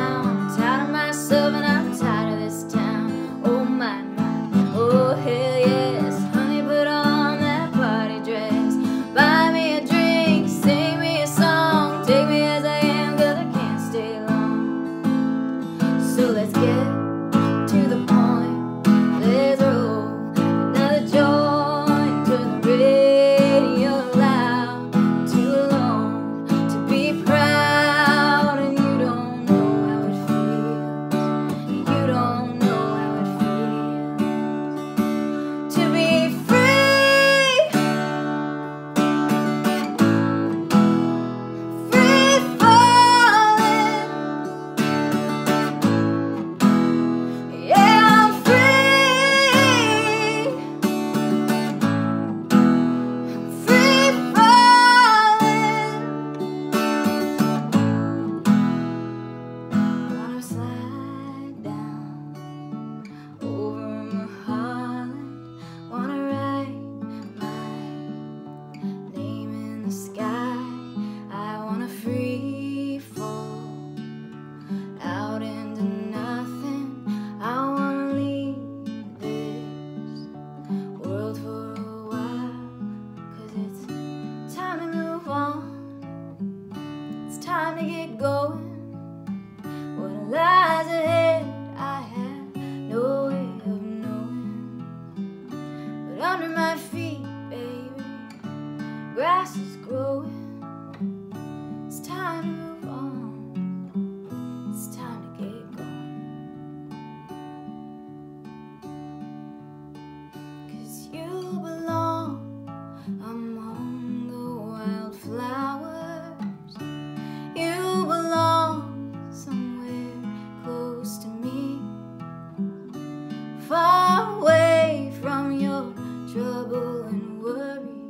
now. I'm tired of myself and I'm tired of this town. Oh my, oh hell yes. Honey, put on that party dress. Buy me a drink, sing me a song. Take me as I am, cause I can't stay long. So let's get to the point. Let's roll another joint. Turn the radio loud. Too alone to be proud. And you don't know how it feels. You don't know how it feels to be free. Free falling. Yeah, I'm free. Free falling. Wanna slide down over Mulholland. Wanna write my name in the sky. I wanna free fall out into nothing. I wanna leave this world for a while. Cause it's time to move on. It's time to get going. What lies ahead, I have no way of knowing. But under my feet, baby, grass is growing. It's time to move on. It's time to get going. Cause you belong among the wildflowers. You belong somewhere close to me, far away from your trouble and worry.